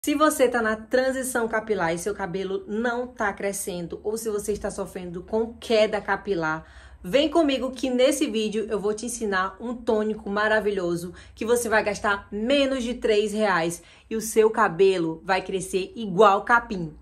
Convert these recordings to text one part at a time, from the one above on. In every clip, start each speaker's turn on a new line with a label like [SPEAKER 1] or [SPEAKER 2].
[SPEAKER 1] Se você está na transição capilar e seu cabelo não está crescendo, ou se você está sofrendo com queda capilar, vem comigo que nesse vídeo eu vou te ensinar um tônico maravilhoso que você vai gastar menos de R$3 e o seu cabelo vai crescer igual capim.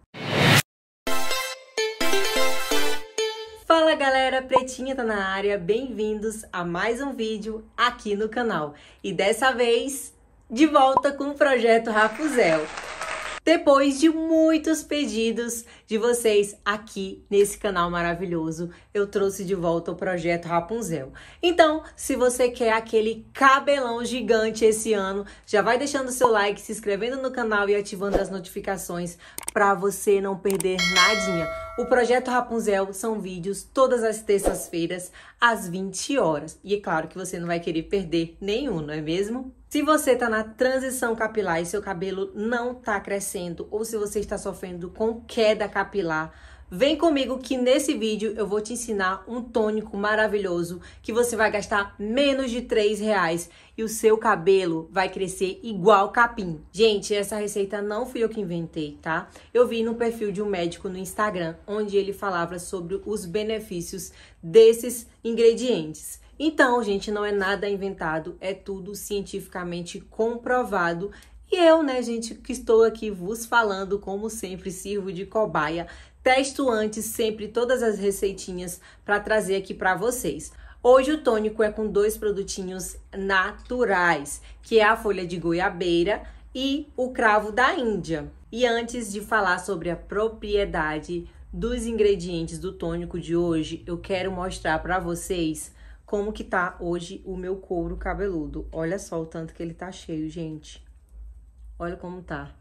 [SPEAKER 1] Fala galera, Pretinha tá na área, bem-vindos a mais um vídeo aqui no canal. E dessa vez, de volta com o Projeto Rapunzel. Depois de muitos pedidos de vocês aqui nesse canal maravilhoso, eu trouxe de volta o Projeto Rapunzel. Então, se você quer aquele cabelão gigante esse ano, já vai deixando seu like, se inscrevendo no canal e ativando as notificações para você não perder nadinha. O Projeto Rapunzel são vídeos todas as terças-feiras às 20 horas. E é claro que você não vai querer perder nenhum, não é mesmo? Se você está na transição capilar e seu cabelo não está crescendo, ou se você está sofrendo com queda capilar, vem comigo que nesse vídeo eu vou te ensinar um tônico maravilhoso que você vai gastar menos de R$3 e o seu cabelo vai crescer igual capim. Gente, essa receita não fui eu que inventei, tá? Eu vi no perfil de um médico no Instagram, onde ele falava sobre os benefícios desses ingredientes. Então, gente, não é nada inventado, é tudo cientificamente comprovado. E eu, né, gente, que estou aqui vos falando, como sempre, sirvo de cobaia, testo antes sempre todas as receitinhas para trazer aqui para vocês. Hoje o tônico é com dois produtinhos naturais, que é a folha de goiabeira e o cravo da Índia. E antes de falar sobre a propriedade dos ingredientes do tônico de hoje, eu quero mostrar para vocês como que tá hoje o meu couro cabeludo. Olha só o tanto que ele tá cheio, gente. Olha como tá.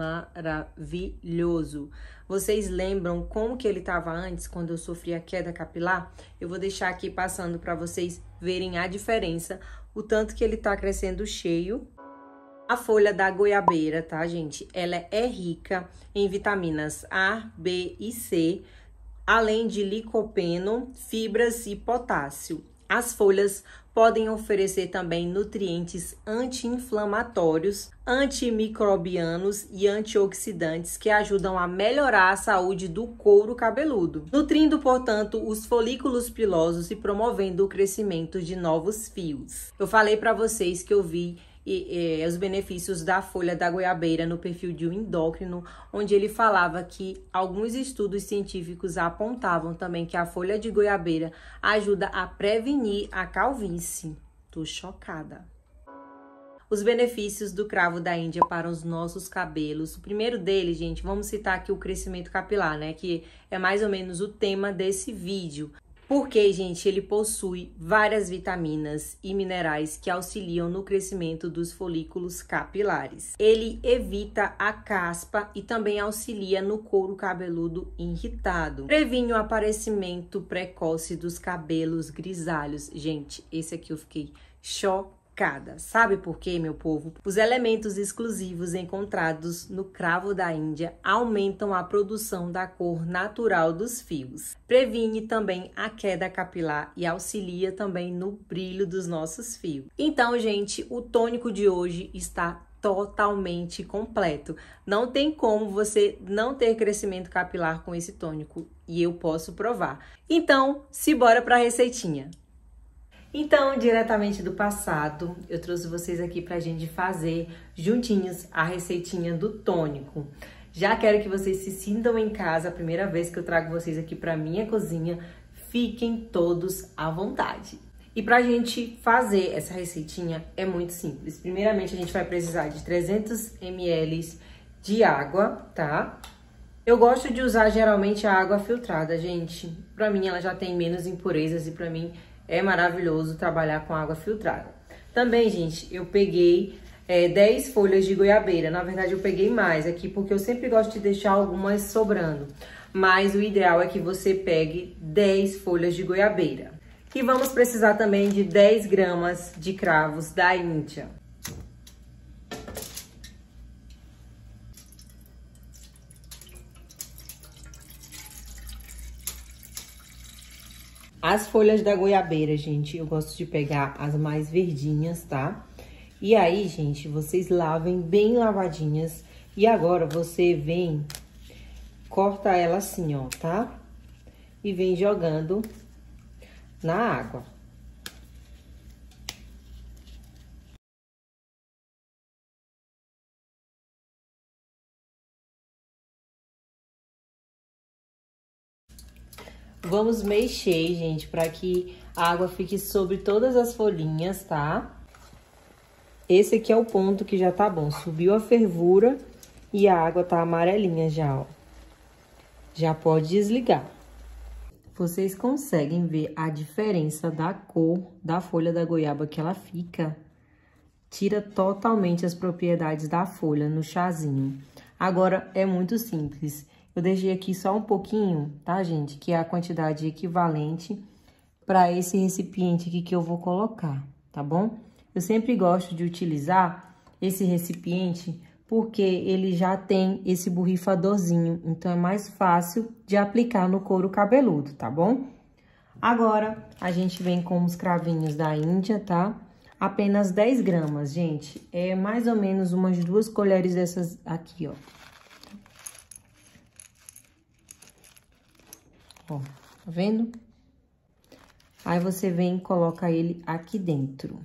[SPEAKER 1] Maravilhoso. Vocês lembram como que ele tava antes, quando eu sofri a queda capilar? Eu vou deixar aqui passando para vocês verem a diferença, o tanto que ele tá crescendo cheio. A folha da goiabeira, tá, gente? Ela é rica em vitaminas A, B e C, além de licopeno, fibras e potássio. As folhas podem oferecer também nutrientes anti-inflamatórios, antimicrobianos e antioxidantes que ajudam a melhorar a saúde do couro cabeludo, nutrindo, portanto, os folículos pilosos e promovendo o crescimento de novos fios. Eu falei para vocês que eu vi os benefícios da folha da goiabeira no perfil de um endócrino, onde ele falava que alguns estudos científicos apontavam também que a folha de goiabeira ajuda a prevenir a calvície. Tô chocada. Os benefícios do cravo da Índia para os nossos cabelos. O primeiro dele, gente, vamos citar aqui o crescimento capilar, né? Que é mais ou menos o tema desse vídeo. Porque, gente, ele possui várias vitaminas e minerais que auxiliam no crescimento dos folículos capilares. Ele evita a caspa e também auxilia no couro cabeludo irritado. Previne o aparecimento precoce dos cabelos grisalhos. Gente, esse aqui eu fiquei chocada. Sabe por quê, meu povo? Os elementos exclusivos encontrados no cravo da Índia aumentam a produção da cor natural dos fios. Previne também a queda capilar e auxilia também no brilho dos nossos fios. Então, gente, o tônico de hoje está totalmente completo. Não tem como você não ter crescimento capilar com esse tônico e eu posso provar. Então, bora para a receitinha. Então, diretamente do passado, eu trouxe vocês aqui pra gente fazer juntinhos a receitinha do tônico. Já quero que vocês se sintam em casa, a primeira vez que eu trago vocês aqui pra minha cozinha, fiquem todos à vontade. E pra gente fazer essa receitinha é muito simples. Primeiramente, a gente vai precisar de 300 ml de água, tá? Eu gosto de usar geralmente a água filtrada, gente. Pra mim, ela já tem menos impurezas e pra mim é maravilhoso trabalhar com água filtrada. Também, gente, eu peguei 10 folhas de goiabeira. Na verdade, eu peguei mais aqui, porque eu sempre gosto de deixar algumas sobrando. Mas o ideal é que você pegue 10 folhas de goiabeira. E vamos precisar também de 10 gramas de cravos da Índia. As folhas da goiabeira, gente, eu gosto de pegar as mais verdinhas, tá? E aí, gente, vocês lavem bem lavadinhas E agora, você vem, corta ela assim, ó, tá? E vem jogando na água. Vamos mexer, gente, para que a água fique sobre todas as folhinhas, tá? Esse aqui é o ponto que já tá bom. Subiu a fervura e a água tá amarelinha já, ó. Já pode desligar. Vocês conseguem ver a diferença da cor da folha da goiaba que ela fica? Tira totalmente as propriedades da folha no chazinho. Agora, é muito simples. Eu deixei aqui só um pouquinho, tá, gente? Que é a quantidade equivalente para esse recipiente aqui que eu vou colocar, tá bom? Eu sempre gosto de utilizar esse recipiente porque ele já tem esse borrifadorzinho, então é mais fácil de aplicar no couro cabeludo, tá bom? Agora, a gente vem com os cravinhos da Índia, tá? Apenas 10 gramas, gente. É mais ou menos umas 2 colheres dessas aqui, ó. Ó, tá vendo? Aí, você vem e coloca ele aqui dentro.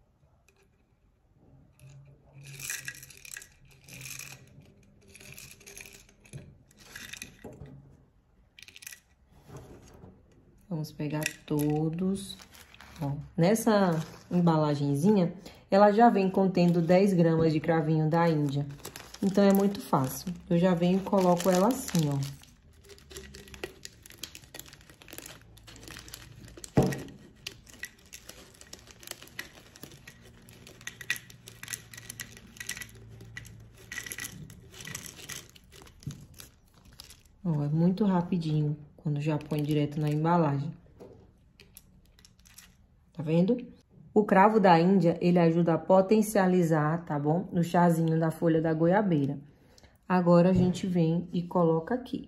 [SPEAKER 1] Vamos pegar todos. Ó, nessa embalagenzinha, ela já vem contendo 10 gramas de cravinho da Índia. Então, é muito fácil. Eu já venho e coloco ela assim, ó. Ó, é muito rapidinho quando já põe direto na embalagem. Tá vendo? O cravo da Índia, ele ajuda a potencializar, tá bom? No chazinho da folha da goiabeira. Agora, a gente vem e coloca aqui.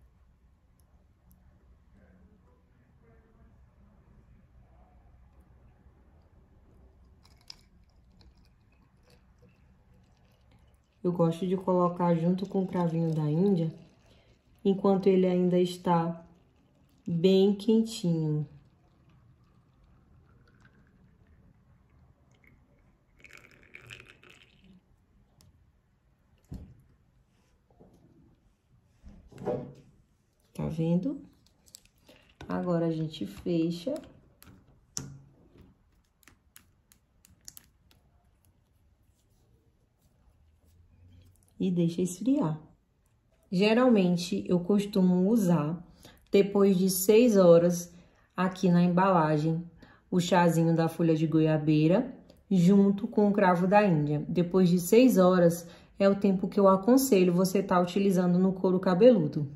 [SPEAKER 1] Eu gosto de colocar junto com o cravinho da Índia, enquanto ele ainda está bem quentinho. Tá vendo? Agora, a gente fecha. E deixa esfriar. Geralmente, eu costumo usar, depois de 6 horas, aqui na embalagem, o chazinho da folha de goiabeira, junto com o cravo da Índia. Depois de 6 horas, é o tempo que eu aconselho você estar utilizando no couro cabeludo.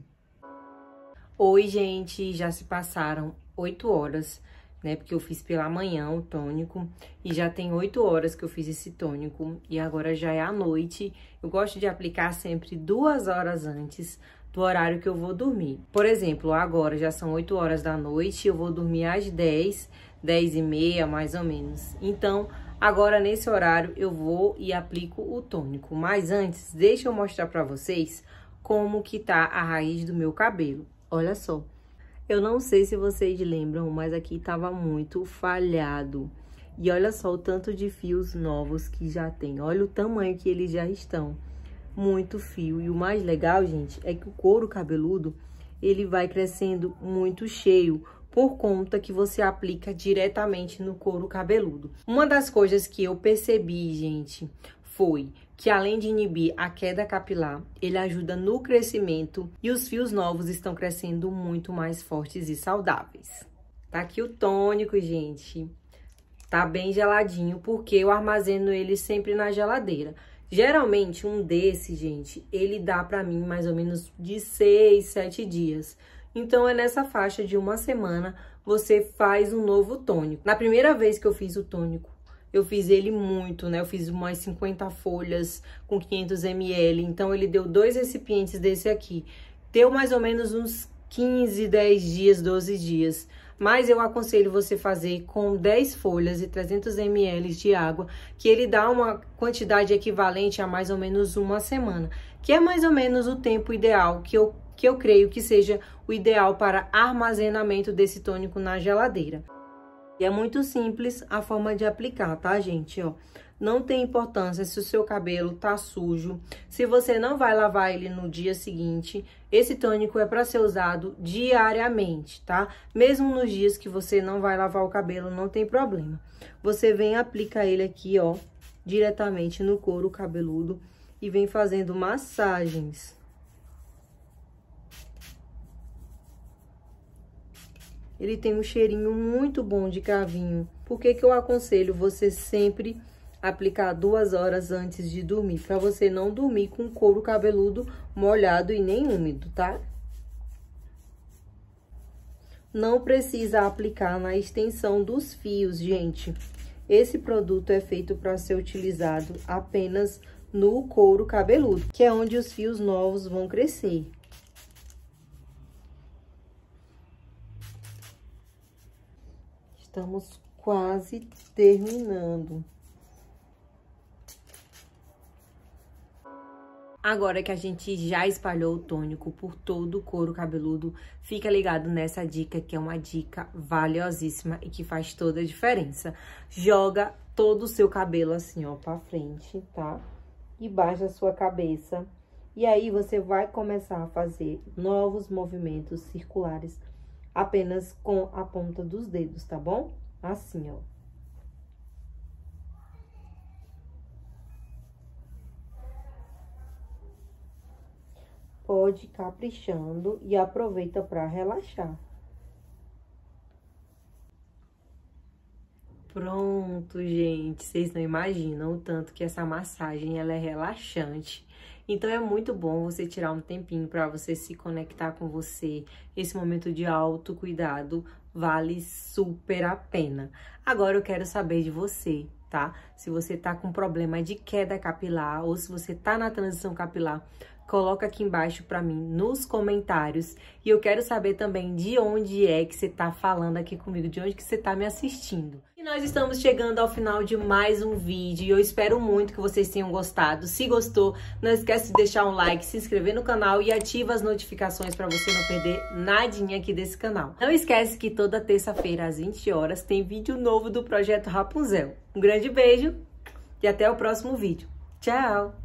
[SPEAKER 1] Oi, gente, já se passaram 8 horas, né? Porque eu fiz pela manhã o tônico e já tem 8 horas que eu fiz esse tônico e agora já é à noite. Eu gosto de aplicar sempre 2 horas antes do horário que eu vou dormir. Por exemplo, agora já são 8 horas da noite, eu vou dormir às 10, 10h30, mais ou menos. Então, agora nesse horário eu vou e aplico o tônico. Mas antes, deixa eu mostrar pra vocês como que tá a raiz do meu cabelo. Olha só. Eu não sei se vocês lembram, mas aqui tava muito falhado. E olha só o tanto de fios novos que já tem. Olha o tamanho que eles já estão. Muito fio. E o mais legal, gente, é que o couro cabeludo, ele vai crescendo muito cheio, por conta que você aplica diretamente no couro cabeludo. Uma das coisas que eu percebi, gente, foi que além de inibir a queda capilar, ele ajuda no crescimento e os fios novos estão crescendo muito mais fortes e saudáveis. Tá aqui o tônico, gente. Tá bem geladinho, porque eu armazeno ele sempre na geladeira. Geralmente, um desse, gente, ele dá pra mim mais ou menos de 6, 7 dias. Então, é nessa faixa de 1 semana, você faz um novo tônico. Na primeira vez que eu fiz o tônico, eu fiz ele muito, né? Eu fiz umas 50 folhas com 500 ml. Então, ele deu 2 recipientes desse aqui. Deu mais ou menos uns 15, 10 dias, 12 dias. Mas eu aconselho você fazer com 10 folhas e 300 ml de água, que ele dá uma quantidade equivalente a mais ou menos 1 semana. que é mais ou menos o tempo ideal que eu creio que seja o ideal para armazenamento desse tônico na geladeira. E é muito simples a forma de aplicar, tá, gente? Ó, não tem importância se o seu cabelo tá sujo, se você não vai lavar ele no dia seguinte. Esse tônico é para ser usado diariamente, tá? Mesmo nos dias que você não vai lavar o cabelo, não tem problema. Você vem e aplica ele aqui, ó, diretamente no couro cabeludo e vem fazendo massagens. Ele tem um cheirinho muito bom de cavinho. Por que que eu aconselho você sempre aplicar 2 horas antes de dormir? Para você não dormir com o couro cabeludo molhado e nem úmido, tá? Não precisa aplicar na extensão dos fios, gente. Esse produto é feito para ser utilizado apenas no couro cabeludo, que é onde os fios novos vão crescer. Estamos quase terminando. Agora que a gente já espalhou o tônico por todo o couro cabeludo, fica ligado nessa dica, que é uma dica valiosíssima e que faz toda a diferença. Joga todo o seu cabelo assim, ó, pra frente, tá? E baixa a sua cabeça. E aí, você vai começar a fazer novos movimentos circulares apenas com a ponta dos dedos, tá bom? Assim, ó. Pode ir caprichando e aproveita para relaxar. Pronto, gente. Vocês não imaginam o tanto que essa massagem ela é relaxante. Então, é muito bom você tirar um tempinho para você se conectar com você. Esse momento de autocuidado vale super a pena. Agora, eu quero saber de você, tá? Se você tá com problema de queda capilar ou se você tá na transição capilar, coloca aqui embaixo para mim nos comentários. E eu quero saber também de onde é que você tá falando aqui comigo, de onde que você tá me assistindo. E nós estamos chegando ao final de mais um vídeo e eu espero muito que vocês tenham gostado. Se gostou, não esquece de deixar um like, se inscrever no canal e ativa as notificações para você não perder nadinha aqui desse canal. Não esquece que toda terça-feira às 20 horas tem vídeo novo do Projeto Rapunzel. Um grande beijo e até o próximo vídeo. Tchau!